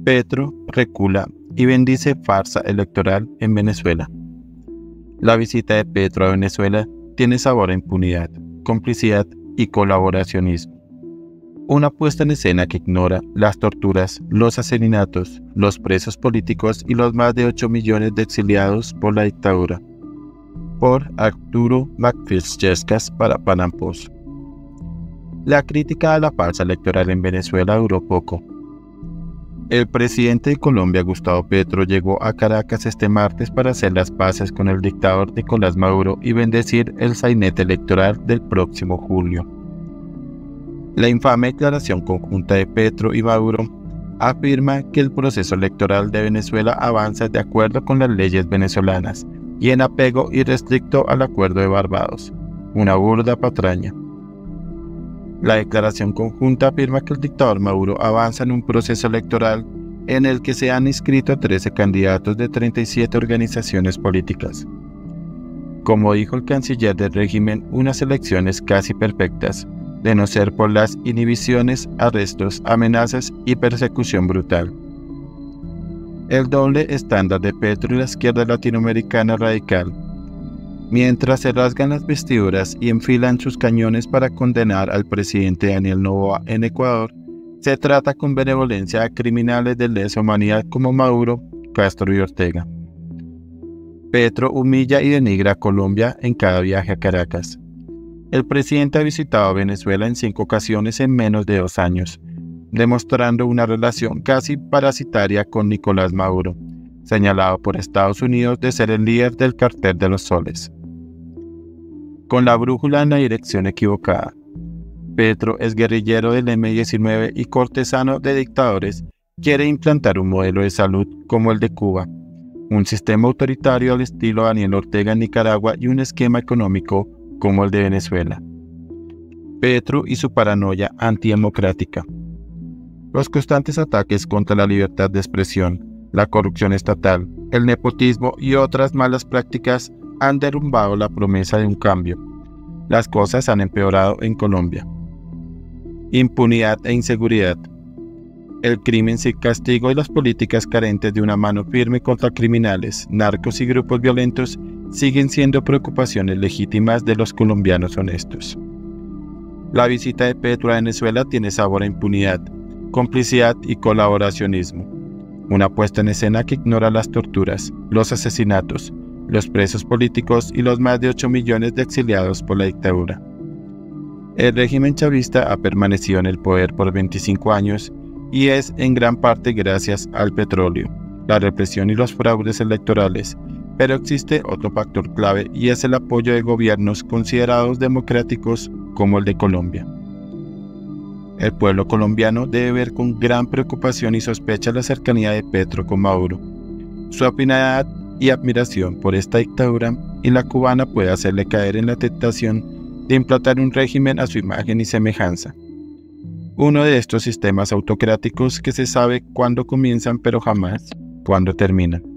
Petro recula y bendice farsa electoral en Venezuela. La visita de Petro a Venezuela tiene sabor a impunidad, complicidad y colaboracionismo. Una puesta en escena que ignora las torturas, los asesinatos, los presos políticos y los más de 8 millones de exiliados por la dictadura. Por Arturo Macfield-Yescas para Panam Post. La crítica a la farsa electoral en Venezuela duró poco. El presidente de Colombia, Gustavo Petro, llegó a Caracas este martes para hacer las paces con el dictador Nicolás Maduro y bendecir el sainete electoral del próximo julio. La infame declaración conjunta de Petro y Maduro afirma que el proceso electoral de Venezuela avanza de acuerdo con las leyes venezolanas y en apego irrestricto al Acuerdo de Barbados, una burda patraña. La declaración conjunta afirma que el dictador Maduro avanza en un proceso electoral en el que se han inscrito 13 candidatos de 37 organizaciones políticas. Como dijo el canciller del régimen, unas elecciones casi perfectas, de no ser por las inhibiciones, arrestos, amenazas y persecución brutal. El doble estándar de Petro y la izquierda latinoamericana radical. Mientras se rasgan las vestiduras y enfilan sus cañones para condenar al presidente Daniel Noboa en Ecuador, se trata con benevolencia a criminales de lesa humanidad como Maduro, Castro y Ortega. Petro humilla y denigra a Colombia en cada viaje a Caracas. El presidente ha visitado Venezuela en 5 ocasiones en menos de 2 años, demostrando una relación casi parasitaria con Nicolás Maduro, señalado por Estados Unidos de ser el líder del Cartel de los Soles. Con la brújula en la dirección equivocada, Petro es guerrillero del M-19 y cortesano de dictadores, quiere implantar un modelo de salud como el de Cuba, un sistema autoritario al estilo Daniel Ortega en Nicaragua y un esquema económico como el de Venezuela. Petro y su paranoia antidemocrática. Los constantes ataques contra la libertad de expresión, la corrupción estatal, el nepotismo y otras malas prácticas han derrumbado la promesa de un cambio. Las cosas han empeorado en Colombia. Impunidad e inseguridad. El crimen sin castigo y las políticas carentes de una mano firme contra criminales, narcos y grupos violentos siguen siendo preocupaciones legítimas de los colombianos honestos. La visita de Petro a Venezuela tiene sabor a impunidad, complicidad y colaboracionismo. Una puesta en escena que ignora las torturas, los asesinatos, los presos políticos y los más de 8 millones de exiliados por la dictadura. El régimen chavista ha permanecido en el poder por 25 años y es en gran parte gracias al petróleo, la represión y los fraudes electorales, pero existe otro factor clave y es el apoyo de gobiernos considerados democráticos como el de Colombia. El pueblo colombiano debe ver con gran preocupación y sospecha la cercanía de Petro con Maduro, su afinidad y admiración por esta dictadura, y la cubana puede hacerle caer en la tentación de implantar un régimen a su imagen y semejanza. Uno de estos sistemas autocráticos que se sabe cuándo comienzan pero jamás cuándo terminan.